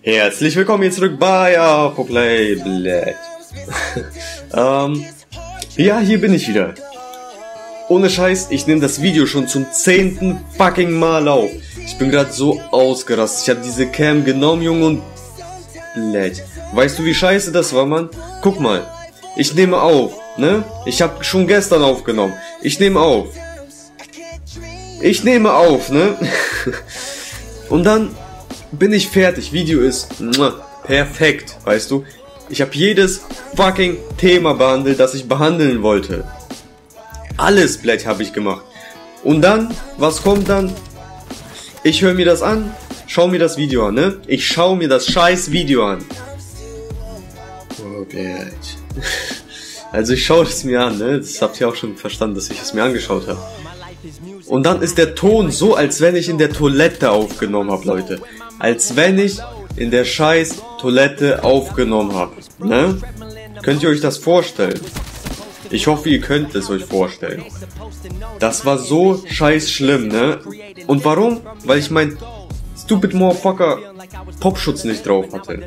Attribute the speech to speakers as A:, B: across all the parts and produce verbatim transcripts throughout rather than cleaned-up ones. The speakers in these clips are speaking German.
A: Herzlich willkommen hier zurück bei Apoplay, blöd. ähm, ja, hier bin ich wieder. Ohne Scheiß, ich nehme das Video schon zum zehnten fucking Mal auf. Ich bin gerade so ausgerastet. Ich habe diese Cam genommen, Junge, und blöd. Weißt du, wie scheiße das war, Mann? Guck mal, ich nehme auf, ne? Ich habe schon gestern aufgenommen. Ich nehme auf. Ich nehme auf, ne? Und dann bin ich fertig. Video ist perfekt, weißt du? Ich habe jedes fucking Thema behandelt, das ich behandeln wollte. Alles, blöd, habe ich gemacht. Und dann, was kommt dann? Ich höre mir das an, schau mir das Video an, ne? Ich schau mir das scheiß Video an. Oh, blöd. Also ich schaue es mir an, ne? Das habt ihr auch schon verstanden, dass ich es mir angeschaut habe. Und dann ist der Ton so, als wenn ich in der Toilette aufgenommen habe, Leute. Als wenn ich in der scheiß Toilette aufgenommen habe, ne? Könnt ihr euch das vorstellen? Ich hoffe, ihr könnt es euch vorstellen. Das war so scheiß schlimm, ne? Und warum? Weil ich mein Stupid Motherfucker Popschutz nicht drauf hatte.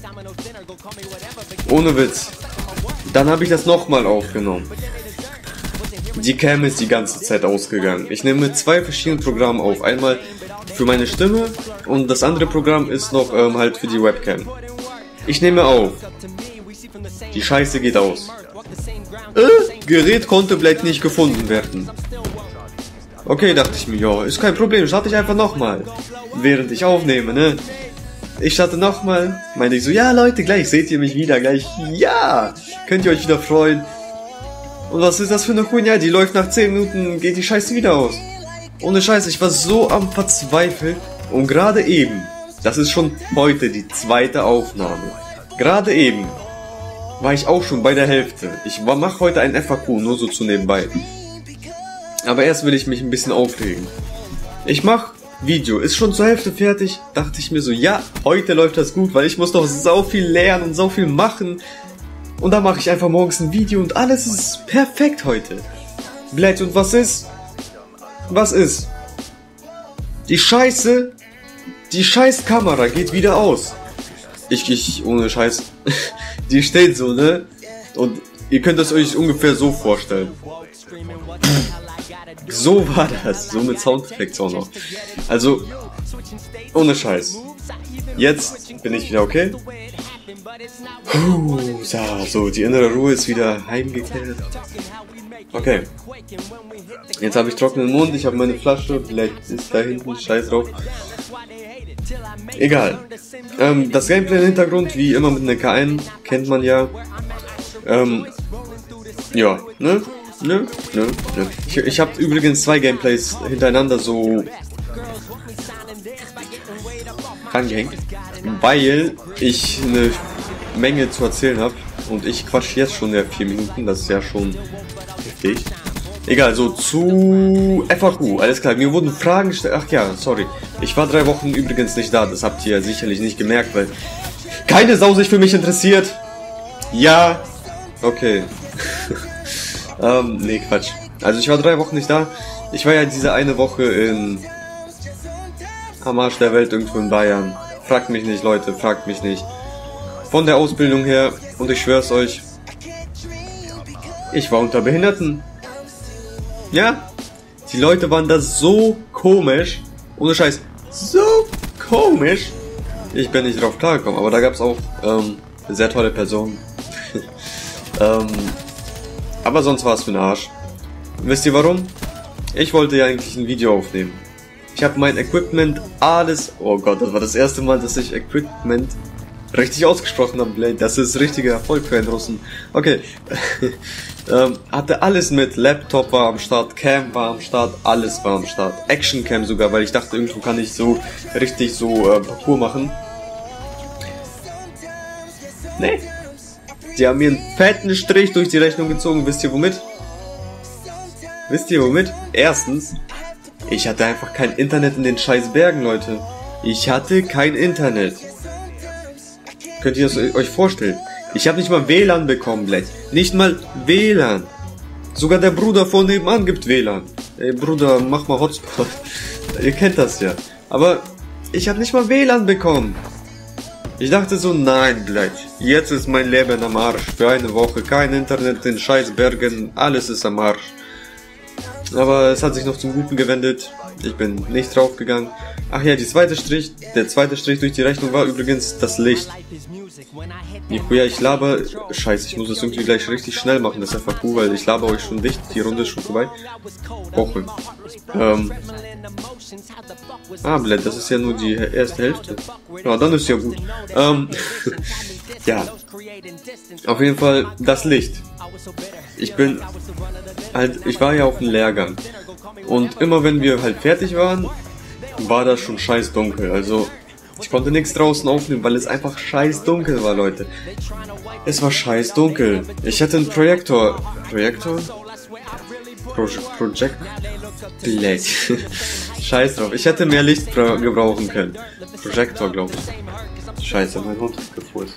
A: Ohne Witz. Dann habe ich das nochmal aufgenommen. Die Cam ist die ganze Zeit ausgegangen. Ich nehme mit zwei verschiedenen Programmen auf. Einmal für meine Stimme und das andere Programm ist noch ähm, halt für die Webcam. Ich nehme auf. Die Scheiße geht aus. Äh, Gerät konnte vielleicht nicht gefunden werden. Okay, dachte ich mir, ja, ist kein Problem, starte ich einfach nochmal. Während ich aufnehme, ne? Ich starte nochmal, meinte ich so, ja Leute, gleich seht ihr mich wieder, gleich, ja, könnt ihr euch wieder freuen. Und was ist das für eine Kuh? Ja, die läuft nach zehn Minuten, geht die Scheiße wieder aus. Ohne Scheiße, ich war so am Verzweifeln. Und gerade eben, das ist schon heute die zweite Aufnahme. Gerade eben war ich auch schon bei der Hälfte. Ich mache heute ein F A Q, nur so zu nebenbei. Aber erst will ich mich ein bisschen aufregen. Ich mach Video, ist schon zur Hälfte fertig. Dachte ich mir so, ja, heute läuft das gut, weil ich muss noch so viel lernen und so viel machen. Und dann mache ich einfach morgens ein Video und alles ist perfekt heute. Blöd, und was ist? Was ist? Die Scheiße, die scheiß Kamera geht wieder aus. Ich, ich, ohne Scheiß, die steht so, ne? Und ihr könnt es euch ungefähr so vorstellen. So war das, so mit Soundeffekts auch noch. Also, ohne Scheiß. Jetzt bin ich wieder okay. Puh, so, so, die innere Ruhe ist wieder heimgekehrt. Okay. Jetzt habe ich trockenen Mund, ich habe meine Flasche, vielleicht ist da hinten Scheiß drauf. Egal. Ähm, das Gameplay im Hintergrund, wie immer mit einer K eins, kennt man ja. Ähm, ja, ne? Ne? Ne? Ne? Ich, ich habe übrigens zwei Gameplays hintereinander so rangehängt, weil ich eine Menge zu erzählen habe und ich quatsch jetzt schon ja vier Minuten, das ist ja schon heftig. Egal, so zu F A Q, alles klar, mir wurden Fragen gestellt, ach ja, sorry, ich war drei Wochen übrigens nicht da, das habt ihr ja sicherlich nicht gemerkt, weil keine Sau sich für mich interessiert. Ja, okay. ähm, nee, Quatsch. Also ich war drei Wochen nicht da, ich war ja diese eine Woche in am Arsch der Welt irgendwo in Bayern. Fragt mich nicht, Leute, fragt mich nicht. Von der Ausbildung her, und ich schwör's euch, ich war unter Behinderten. Ja, die Leute waren da so komisch, ohne Scheiß, so komisch. Ich bin nicht drauf klargekommen, aber da gab's auch ähm, sehr tolle Personen. ähm, aber sonst war es für den Arsch. Wisst ihr warum? Ich wollte ja eigentlich ein Video aufnehmen. Ich habe mein Equipment, alles, oh Gott, das war das erste Mal, dass ich Equipment richtig ausgesprochen habe. Das ist richtiger Erfolg für einen Russen. Okay, ähm, hatte alles mit, Laptop war am Start, Cam war am Start, alles war am Start. Action Cam sogar, weil ich dachte, irgendwo kann ich so richtig so äh, Parcours machen. Nee, die haben mir einen fetten Strich durch die Rechnung gezogen, wisst ihr womit? Wisst ihr womit? Erstens, ich hatte einfach kein Internet in den scheiß Bergen, Leute. Ich hatte kein Internet. Könnt ihr das euch vorstellen? Ich habe nicht mal W L A N bekommen, Blech. Nicht mal W L A N. Sogar der Bruder von nebenan gibt W L A N. Ey Bruder, mach mal Hotspot. Ihr kennt das ja. Aber ich habe nicht mal W L A N bekommen. Ich dachte so, nein, gleich. Jetzt ist mein Leben am Arsch. Für eine Woche kein Internet in scheiß Bergen. Alles ist am Arsch. Aber es hat sich noch zum Guten gewendet. Ich bin nicht draufgegangen. Ach ja, die zweite Strich, der zweite Strich durch die Rechnung war übrigens das Licht. Ja, ich laber... Scheiße, ich muss das irgendwie gleich richtig schnell machen, das ist einfach cool, weil ich laber euch schon dicht. Die Runde ist schon vorbei. Woche. Ähm... Ah, Blend, das ist ja nur die erste Hälfte. Ja, dann ist ja gut. Ähm... ja. Auf jeden Fall das Licht. Ich bin... Halt, ich war ja auf dem Lehrgang. Und immer wenn wir halt fertig waren, war das schon scheiß dunkel. Also, ich konnte nichts draußen aufnehmen, weil es einfach scheiß dunkel war, Leute. Es war scheiß dunkel. Ich hatte einen Projektor. Projektor? Pro Project? Blech. Scheiß drauf. Ich hätte mehr Licht gebrauchen können. Projektor, glaube ich. Scheiße, mein Hund ist gefurzt.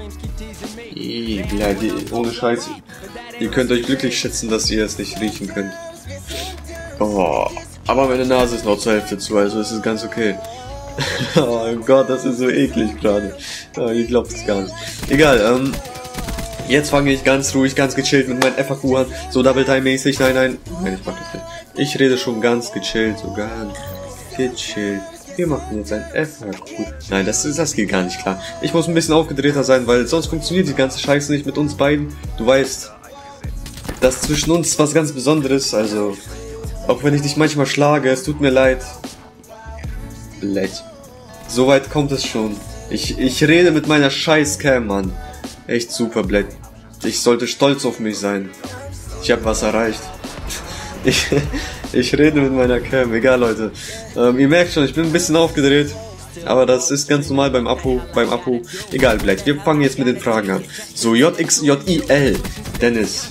A: Ja, die, ohne Scheiße. Ihr könnt euch glücklich schätzen, dass ihr es nicht riechen könnt. Oh, aber meine Nase ist noch zur Hälfte zu, also ist es ganz okay. Oh Gott, das ist so eklig gerade. Oh, ich glaub's gar nicht. Egal, ähm, jetzt fange ich ganz ruhig, ganz gechillt mit meinem F A Q an. So Double-Time-mäßig, nein, nein. Nein, ich mach das nicht. Ich rede schon ganz gechillt, so ganz gechillt. Wir machen jetzt ein F A Q. Nein, das, das geht gar nicht klar. Ich muss ein bisschen aufgedrehter sein, weil sonst funktioniert die ganze Scheiße nicht mit uns beiden. Du weißt, dass zwischen uns was ganz Besonderes, also... Auch wenn ich dich manchmal schlage, es tut mir leid. Leid. Soweit kommt es schon. Ich, ich rede mit meiner Scheiß-Cam, Mann. Echt super, Blät. Ich sollte stolz auf mich sein. Ich habe was erreicht. Ich, ich rede mit meiner Cam. Egal, Leute. Ähm, ihr merkt schon, ich bin ein bisschen aufgedreht. Aber das ist ganz normal beim Apo. Beim Apo. Egal, Blät. Wir fangen jetzt mit den Fragen an. So, J X J I L. Dennis.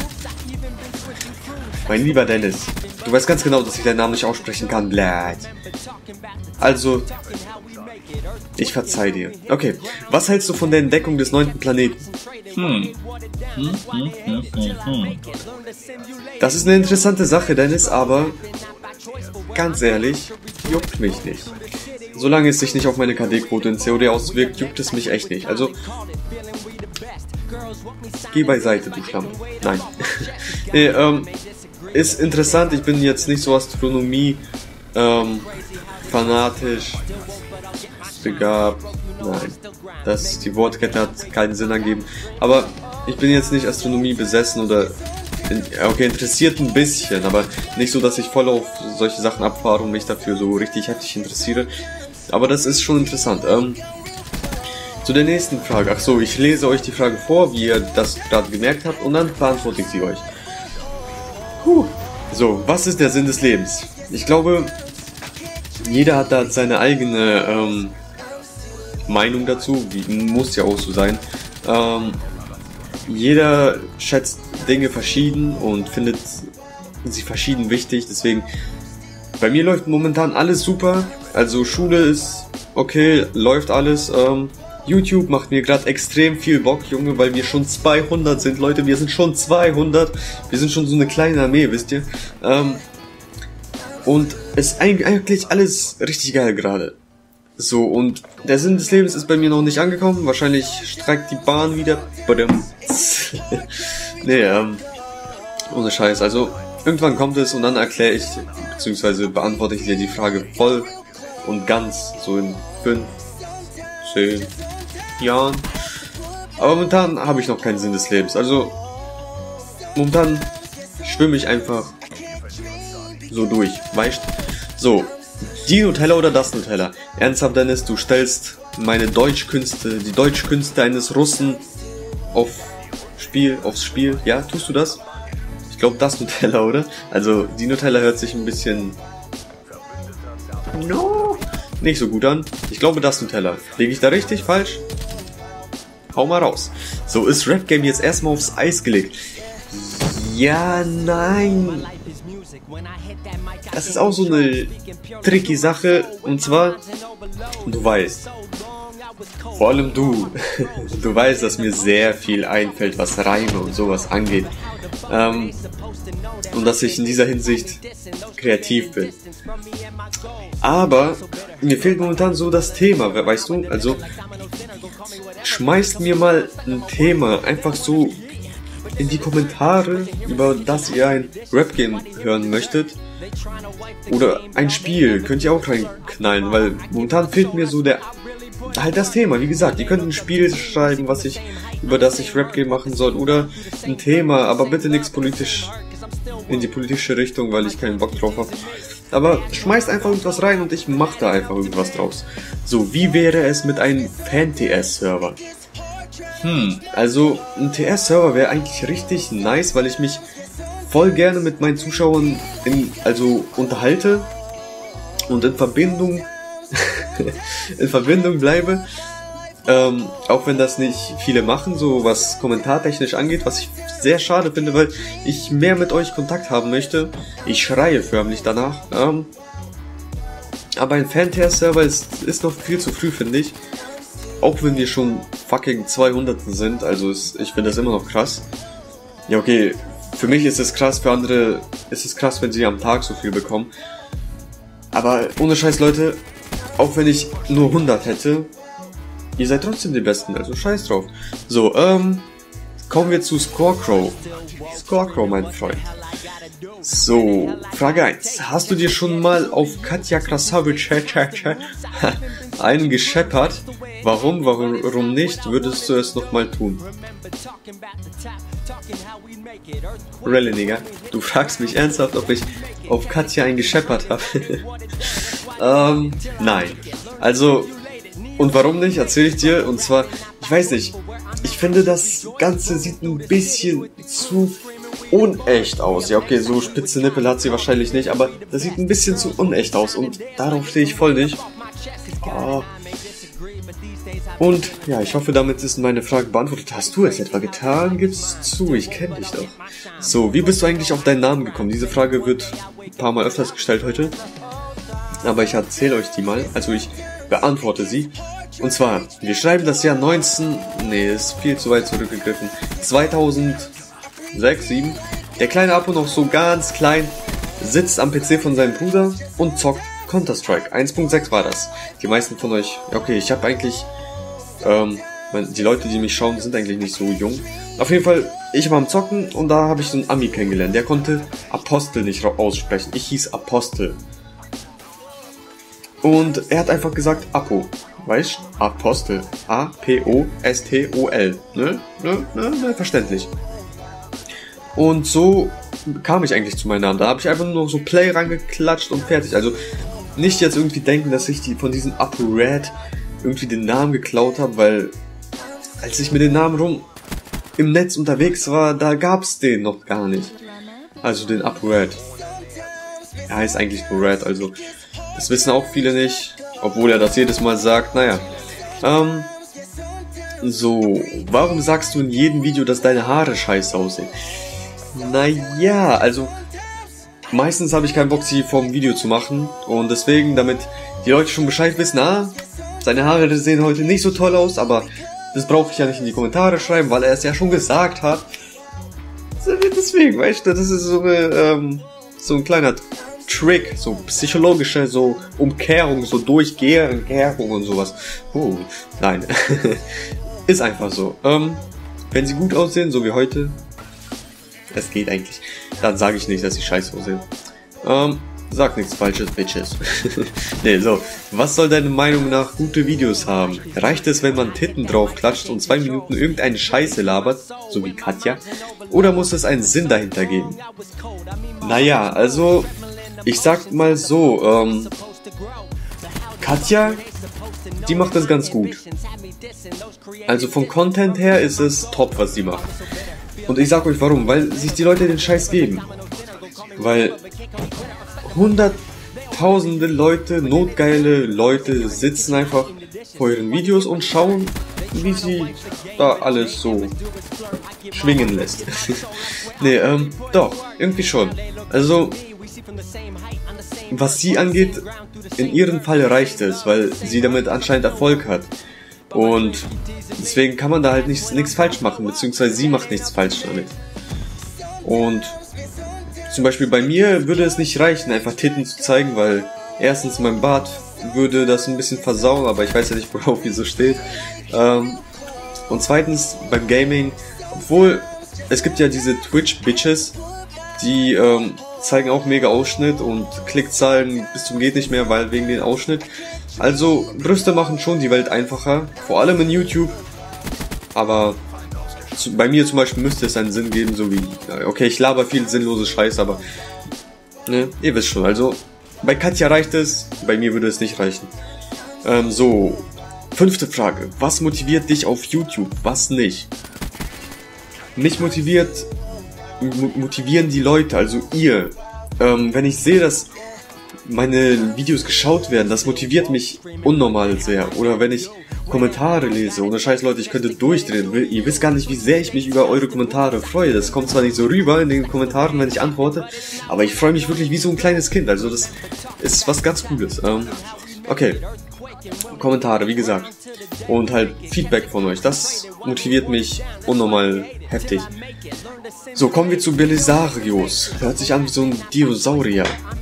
A: Mein lieber Dennis. Du weißt ganz genau, dass ich deinen Namen nicht aussprechen kann, Blät. Also, ich verzeih dir. Okay, was hältst du von der Entdeckung des neunten Planeten? Hm. Hm, hm, hm, hm, hm. Das ist eine interessante Sache, Dennis, aber ganz ehrlich, juckt mich nicht. Solange es sich nicht auf meine K D-Quote in C O D auswirkt, juckt es mich echt nicht. Also, geh beiseite, du Schlamm. Nein. nee, ähm... Ist interessant, ich bin jetzt nicht so Astronomie ähm, fanatisch begabt. Nein, das, die Wortkette hat keinen Sinn ergeben. Aber ich bin jetzt nicht Astronomie besessen oder in, okay, interessiert ein bisschen, aber nicht so, dass ich voll auf solche Sachen abfahre und mich dafür so richtig heftig interessiere. Aber das ist schon interessant. Ähm, zu der nächsten Frage. Ach so, ich lese euch die Frage vor, wie ihr das gerade gemerkt habt, und dann beantworte ich sie euch. Puh. So, was ist der Sinn des Lebens? Ich glaube, jeder hat da seine eigene ähm, Meinung dazu, wie, muss ja auch so sein. Ähm, jeder schätzt Dinge verschieden und findet sie verschieden wichtig, deswegen, bei mir läuft momentan alles super, also Schule ist okay, läuft alles, ähm, YouTube macht mir gerade extrem viel Bock, Junge, weil wir schon zweihundert sind, Leute, wir sind schon zweihundert, wir sind schon so eine kleine Armee, wisst ihr, ähm, und es ist eigentlich alles richtig geil gerade. So, und der Sinn des Lebens ist bei mir noch nicht angekommen, wahrscheinlich streikt die Bahn wieder, nee, ähm, ohne Scheiß, also, irgendwann kommt es und dann erkläre ich, beziehungsweise beantworte ich dir die Frage voll und ganz, so in fünf, zehn Jahren. Aber momentan habe ich noch keinen Sinn des Lebens. Also momentan schwimme ich einfach so durch, weißt? So, die Nutella oder das Nutella? Ernsthaft, Dennis, du stellst meine Deutschkünste, die Deutschkünste eines Russen auf Spiel, aufs Spiel. Ja, tust du das? Ich glaube, das Nutella, oder? Also die Nutella hört sich ein bisschen no nicht so gut an. Ich glaube, das Nutella. Liege ich da richtig? Falsch? Hau mal raus. So, ist Rap Game jetzt erstmal aufs Eis gelegt? Ja, nein. Das ist auch so eine tricky Sache. Und zwar, du weißt, Vor allem du. Du weißt, dass mir sehr viel einfällt, was Reime und sowas angeht. Ähm, und dass ich in dieser Hinsicht kreativ bin. Aber mir fehlt momentan so das Thema, weißt du? Also, schmeißt mir mal ein Thema einfach so in die Kommentare, über das ihr ein Rap-Game hören möchtet. Oder ein Spiel, könnt ihr auch reinknallen, weil momentan fehlt mir so der halt das Thema. Wie gesagt, ihr könnt ein Spiel schreiben, was ich, über das ich Rap-Game machen soll, oder ein Thema, aber bitte nichts politisch in die politische Richtung, weil ich keinen Bock drauf habe. Aber schmeißt einfach irgendwas rein und ich mache da einfach irgendwas draus. So, wie wäre es mit einem Fan-T S-Server? Hm, also ein T S-Server wäre eigentlich richtig nice, weil ich mich voll gerne mit meinen Zuschauern in, also unterhalte und in Verbindung in Verbindung bleibe. Ähm, auch wenn das nicht viele machen, so was kommentartechnisch angeht, was ich sehr schade finde, weil ich mehr mit euch Kontakt haben möchte. Ich schreie förmlich danach. Ähm, aber ein Fan-T S-Server ist, ist noch viel zu früh, finde ich. Auch wenn wir schon fucking zweihundert sind, also ist, ich finde das immer noch krass. Ja, okay, für mich ist es krass, für andere ist es krass, wenn sie am Tag so viel bekommen. Aber ohne Scheiß, Leute, auch wenn ich nur hundert hätte, ihr seid trotzdem die Besten, also scheiß drauf. So, ähm, kommen wir zu Scorecrow. Scorecrow, mein Freund. So, Frage eins. Hast du dir schon mal auf Katja Krasavic einen gescheppert? Warum, warum nicht? Würdest du es nochmal tun? Really, Nigga? Du fragst mich ernsthaft, ob ich auf Katja einen gescheppert habe? ähm, nein. Also, und warum nicht? Erzähl ich dir. Und zwar, ich weiß nicht, ich finde das Ganze sieht ein bisschen zu unecht aus. Ja, okay, so spitze Nippel hat sie wahrscheinlich nicht, aber das sieht ein bisschen zu unecht aus und darauf stehe ich voll nicht. Oh. Und ja, ich hoffe, damit ist meine Frage beantwortet. Hast du es etwa getan? Gib's zu, ich kenne dich doch. So, wie bist du eigentlich auf deinen Namen gekommen? Diese Frage wird ein paar Mal öfters gestellt heute. Aber ich erzähle euch die mal, also ich beantworte sie. Und zwar, wir schreiben das Jahr neunzehn... Nee, ist viel zu weit zurückgegriffen. zweitausendsechs, sieben. Der kleine Apo, noch so ganz klein, sitzt am P C von seinem Bruder und zockt Counter-Strike. eins Punkt sechs war das. Die meisten von euch... Okay, ich habe eigentlich... Ähm, die Leute, die mich schauen, sind eigentlich nicht so jung. Auf jeden Fall, ich war am Zocken und da habe ich so einen Ami kennengelernt. Der konnte Apostel nicht aussprechen. Ich hieß Apostel. Und er hat einfach gesagt Apo. Weißt du? Apostel. A P O S T O L. Ne? Ne? Ne? Ne? Verständlich. Und so kam ich eigentlich zu meinem Namen. Da habe ich einfach nur noch so Play rangeklatscht und fertig. Also nicht jetzt irgendwie denken, dass ich die von diesem Apo Red irgendwie den Namen geklaut habe, weil als ich mit dem Namen rum im Netz unterwegs war, da gab's den noch gar nicht. Also den Apo Red. Er heißt eigentlich nur Red, also das wissen auch viele nicht, obwohl er das jedes Mal sagt. Naja, ähm, so, warum sagst du in jedem Video, dass deine Haare scheiße aussehen? Naja, also meistens habe ich keinen Bock, sie vor dem Video zu machen und deswegen, damit die Leute schon Bescheid wissen, ah, seine Haare sehen heute nicht so toll aus, aber das brauche ich ja nicht in die Kommentare schreiben, weil er es ja schon gesagt hat. Deswegen, weißt du, das ist so, eine, ähm, so ein kleiner Trick, so psychologische, so Umkehrung, so Durchkehrung und sowas. Oh, nein. Ist einfach so. Ähm, wenn sie gut aussehen, so wie heute, das geht eigentlich, dann sage ich nicht, dass sie scheiße aussehen. Ähm, sag nichts Falsches, Bitches. Nee, so. Was soll deine Meinung nach gute Videos haben? Reicht es, wenn man Titten drauf klatscht und zwei Minuten irgendeine Scheiße labert, so wie Katja? Oder muss es einen Sinn dahinter geben? Naja, also, ich sag mal so, ähm, Katja, die macht das ganz gut. Also vom Content her ist es top, was sie macht. Und ich sag euch warum, weil sich die Leute den Scheiß geben. Weil hunderttausende Leute, notgeile Leute sitzen einfach vor ihren Videos und schauen, wie sie da alles so schwingen lässt. Nee, ähm, doch, irgendwie schon. Also, was sie angeht, in ihrem Fall reicht es, weil sie damit anscheinend Erfolg hat. Und deswegen kann man da halt nichts, nichts falsch machen, beziehungsweise sie macht nichts falsch damit. Und zum Beispiel bei mir würde es nicht reichen, einfach Titten zu zeigen, weil erstens mein Bart würde das ein bisschen versauen, aber ich weiß ja nicht, worauf die so steht. Ähm, und zweitens beim Gaming, obwohl es gibt ja diese Twitch-Bitches, die ähm, zeigen auch mega Ausschnitt und Klickzahlen bis zum geht nicht mehr, weil wegen den Ausschnitt. Also Brüste machen schon die Welt einfacher, vor allem in YouTube, aber zu, bei mir zum Beispiel müsste es einen Sinn geben, so wie, okay, ich laber viel sinnlose Scheiß, aber ne, ihr wisst schon, also bei Katja reicht es, bei mir würde es nicht reichen. Ähm, so, fünfte Frage, was motiviert dich auf YouTube, was nicht? Mich motiviert, motivieren die Leute, also ihr. Ähm, wenn ich sehe, dass meine Videos geschaut werden, das motiviert mich unnormal sehr. Oder wenn ich Kommentare lese, ohne Scheiß Leute, ich könnte durchdrehen. Ihr wisst gar nicht, wie sehr ich mich über eure Kommentare freue. Das kommt zwar nicht so rüber in den Kommentaren, wenn ich antworte, aber ich freue mich wirklich wie so ein kleines Kind. Also das ist was ganz Cooles. Ähm, okay, Kommentare, wie gesagt. Und halt Feedback von euch, das motiviert mich unnormal heftig. So, kommen wir zu Belisarius. Hört sich an wie so ein Dinosaurier.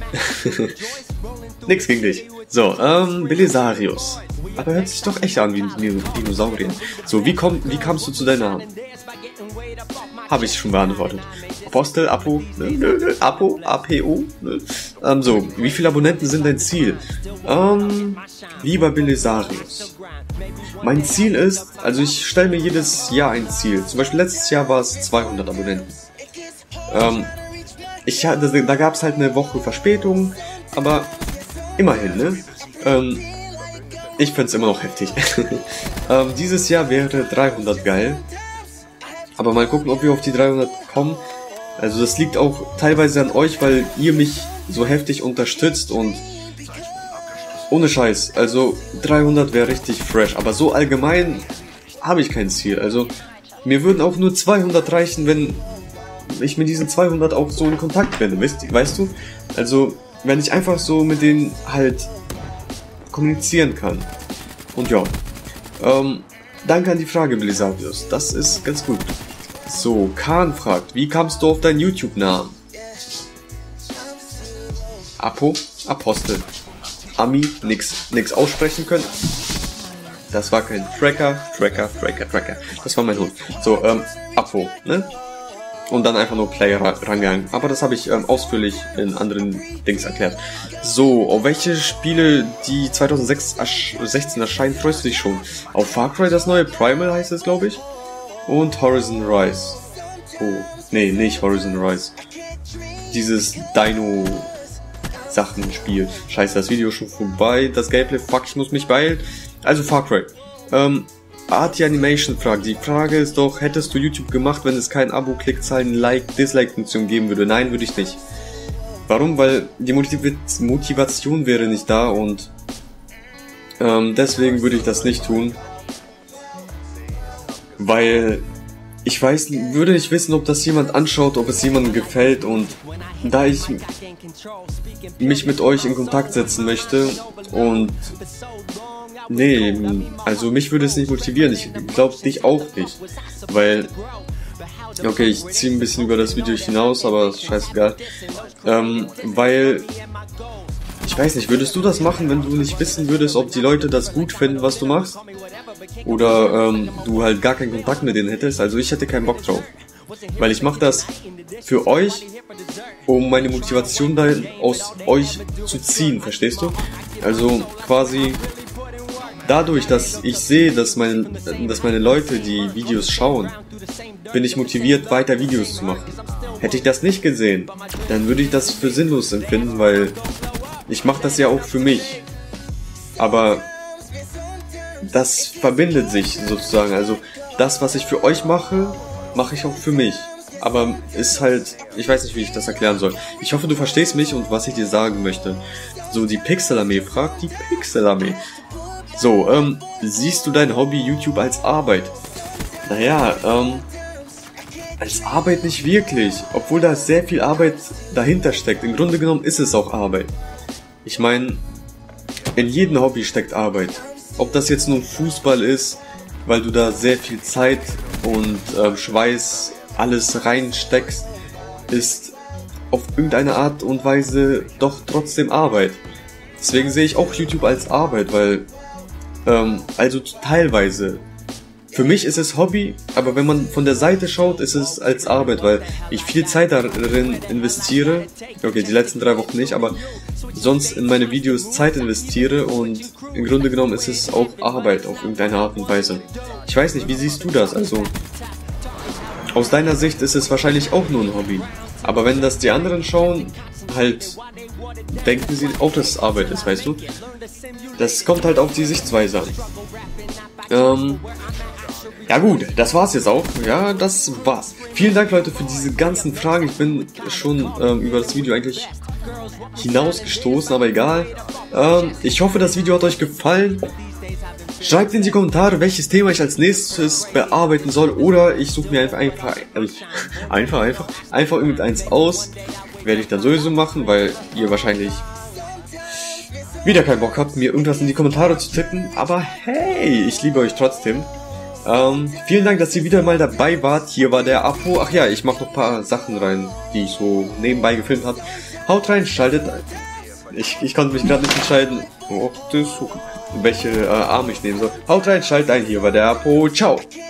A: Nix gegen dich. So, ähm, Belisarius. Aber hört sich doch echt an wie ein Dinosaurier. So, wie, komm, wie kamst du zu deinem Namen? Habe ich schon beantwortet. Apostel, Apo, ne, ne, ne, Apo, A P O, ne? Ähm, so, wie viele Abonnenten sind dein Ziel? Ähm, lieber Belisarius. Mein Ziel ist, also ich stelle mir jedes Jahr ein Ziel. Zum Beispiel letztes Jahr war es zweihundert Abonnenten. Ähm, ich, da, da gab es halt eine Woche Verspätung, aber immerhin, ne? Ähm, ich finde es immer noch heftig. ähm, dieses Jahr wäre dreihundert geil. Aber mal gucken, ob wir auf die dreihundert kommen. Also das liegt auch teilweise an euch, weil ihr mich so heftig unterstützt und ohne Scheiß, also dreihundert wäre richtig fresh, aber so allgemein habe ich kein Ziel. Also mir würden auch nur zweihundert reichen, wenn ich mit diesen zweihundert auch so in Kontakt bin, weißt, weißt du? Also wenn ich einfach so mit denen halt kommunizieren kann. Und ja, ähm, danke an die Frage, Belisarius, das ist ganz gut. So, Khan fragt, wie kamst du auf deinen YouTube-Namen? Apo, Apostel. Ami, nix, nix aussprechen können. Das war kein Tracker, Tracker, Tracker, Tracker. Das war mein Hund. So, ähm, Apo, ne? Und dann einfach nur Player rangegangen. Aber das habe ich ähm, ausführlich in anderen Dings erklärt. So, auf welche Spiele, die zweitausendsechzehn erscheinen, freust du dich schon? Auf Far Cry, das neue Primal heißt es, glaube ich. Und Horizon Rise. Oh, nee, nicht Horizon Rise. Dieses Dino Sachenspiel. Scheiße, das Video ist schon vorbei. Das Gameplay, fuck, ich muss mich beeilen. Also Far Cry. Ähm, Arti Animation fragt. Die Frage ist doch, hättest du YouTube gemacht, wenn es kein Abo, Klickzahlen, Like, Dislike-Funktion geben würde? Nein, würde ich nicht. Warum? Weil die Motiv Motivation wäre nicht da und ähm, deswegen würde ich das nicht tun. Weil ich weiß, würde nicht wissen, ob das jemand anschaut, ob es jemandem gefällt, und da ich mich mit euch in Kontakt setzen möchte und nee, also mich würde es nicht motivieren, ich glaube dich auch nicht, weil, okay, ich ziehe ein bisschen über das Video hinaus, aber ist scheißegal, ähm, weil, ich weiß nicht, würdest du das machen, wenn du nicht wissen würdest, ob die Leute das gut finden, was du machst? Oder ähm, du halt gar keinen Kontakt mit denen hättest? Also ich hätte keinen Bock drauf. Weil ich mache das für euch, um meine Motivation da aus euch zu ziehen, verstehst du? Also quasi dadurch, dass ich sehe, dass meine, dass meine Leute die Videos schauen, bin ich motiviert, weiter Videos zu machen. Hätte ich das nicht gesehen, dann würde ich das für sinnlos empfinden, weil ich mache das ja auch für mich. Aber das verbindet sich sozusagen. Also das, was ich für euch mache, mache ich auch für mich. Aber ist halt, ich weiß nicht, wie ich das erklären soll. Ich hoffe, du verstehst mich und was ich dir sagen möchte. So, die Pixelarmee fragt, die Pixelarmee. So, ähm, siehst du dein Hobby YouTube als Arbeit? Naja, ähm, als Arbeit nicht wirklich. Obwohl da sehr viel Arbeit dahinter steckt. Im Grunde genommen ist es auch Arbeit. Ich meine, in jedem Hobby steckt Arbeit. Ob das jetzt nun Fußball ist, weil du da sehr viel Zeit und äh, Schweiß alles reinsteckst, ist auf irgendeine Art und Weise doch trotzdem Arbeit. Deswegen sehe ich auch YouTube als Arbeit, weil, ähm, also teilweise. Für mich ist es Hobby, aber wenn man von der Seite schaut, ist es als Arbeit, weil ich viel Zeit darin investiere. Okay, die letzten drei Wochen nicht, aber sonst in meine Videos Zeit investiere und im Grunde genommen ist es auch Arbeit auf irgendeine Art und Weise. Ich weiß nicht, wie siehst du das? Also, aus deiner Sicht ist es wahrscheinlich auch nur ein Hobby. Aber wenn das die anderen schauen, halt denken sie auch, dass es Arbeit ist, weißt du? Das kommt halt auf die Sichtweise an. Ähm... Ja gut, das war's jetzt auch. Ja, das war's. Vielen Dank, Leute, für diese ganzen Fragen. Ich bin schon ähm, über das Video eigentlich hinausgestoßen, aber egal. Ähm, ich hoffe, das Video hat euch gefallen. Schreibt in die Kommentare, welches Thema ich als nächstes bearbeiten soll. Oder ich suche mir einfach einfach, einfach, einfach, einfach irgendeins aus. Werde ich dann sowieso machen, weil ihr wahrscheinlich wieder keinen Bock habt, mir irgendwas in die Kommentare zu tippen. Aber hey, ich liebe euch trotzdem. Ähm, vielen Dank, dass ihr wieder mal dabei wart. Hier war der Apo. Ach ja, ich mache noch ein paar Sachen rein, die ich so nebenbei gefilmt habe. Haut rein, schaltet. Ich, ich konnte mich gerade nicht entscheiden, oh, das, welche äh, Arme ich nehmen soll. Haut rein, schaltet ein. Hier war der Apo. Ciao.